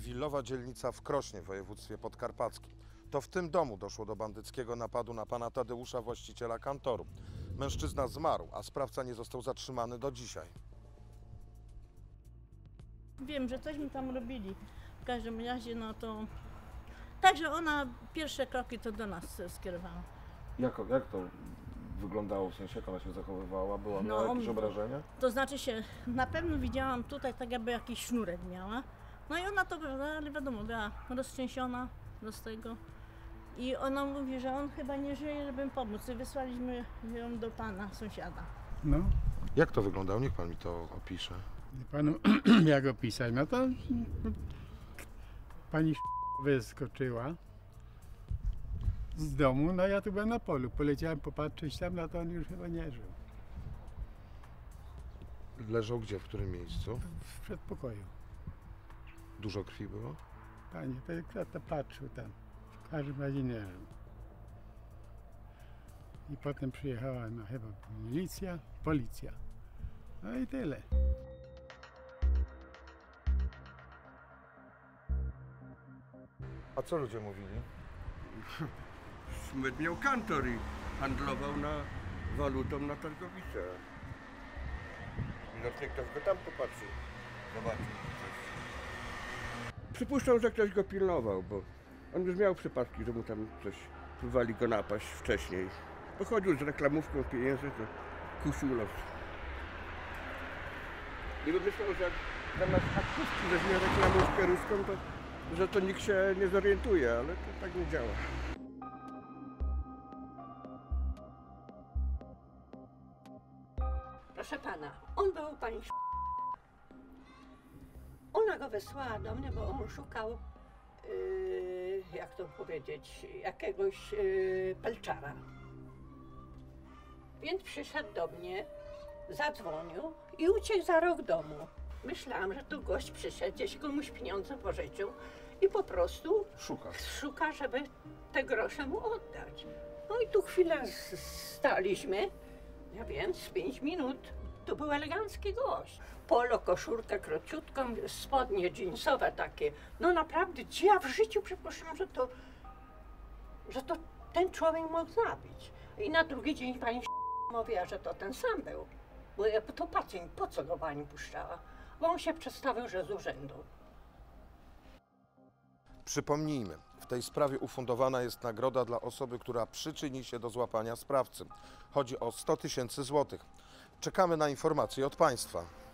Willowa dzielnica w Krośnie w województwie podkarpackim. To w tym domu doszło do bandyckiego napadu na pana Tadeusza, właściciela kantoru. Mężczyzna zmarł, a sprawca nie został zatrzymany do dzisiaj. Wiem, że coś mi tam robili. W każdym razie, no to... Także ona pierwsze kroki to do nas skierowała. Jak to wyglądało, w sensie jak ona się zachowywała? Miała jakieś obrażenia? To znaczy się, na pewno widziałam tutaj tak jakby jakiś sznurek miała. No i ona to, ale wiadomo, była roztrzęsiona z tego. I ona mówi, że on chyba nie żyje, żeby pomóc. I wysłaliśmy ją do pana sąsiada. No, Jak to wyglądało? Niech pan mi to opisze. panu jak opisać? No to pani wyskoczyła z domu, no ja tu byłem na polu. Poleciałem popatrzeć tam, no to on już chyba nie żył. Leżał gdzie? W którym miejscu? W przedpokoju. Dużo krwi było? Panie, to kto to patrzył tam? W każdym razie nie żył. I potem przyjechała no chyba milicja, policja. No i tyle. A co ludzie mówili? Smyt miał kantor i handlował walutą na targowicy. Widocznie ktoś go tam popatrzył, zobaczył coś. Przypuszczam, że ktoś go pilnował, bo on już miał przypadki, że mu tam coś próbowali go napaść wcześniej. Pochodził z reklamówką pieniędzy, to kusił los. I myślał, że jak zamiast haktówki weźmie reklamówkę ruską, że to nikt się nie zorientuje, ale to tak nie działa. Proszę pana, on był u pani. Ona go wysłała do mnie, bo on szukał, jak to powiedzieć, jakiegoś pelczara. Więc przyszedł do mnie, zadzwonił i uciekł za rok domu. Myślałam, że tu gość przyszedł, gdzieś komuś pieniądze pożyczył i po prostu szuka, żeby te grosze mu oddać. No i tu chwilę staliśmy, ja wiem, z 5 minut. To był elegancki gość. Polo, koszulkę króciutką, spodnie dżinsowe takie. No naprawdę, ja w życiu przypuszczam, że to ten człowiek mógł zabić. I na drugi dzień pani mówiła, że to ten sam był. Bo ja to pacjent, po co go pani puszczała? Bo on się przedstawił, że z urzędu. Przypomnijmy, w tej sprawie ufundowana jest nagroda dla osoby, która przyczyni się do złapania sprawcy. Chodzi o 100 000 złotych. Czekamy na informacje od państwa.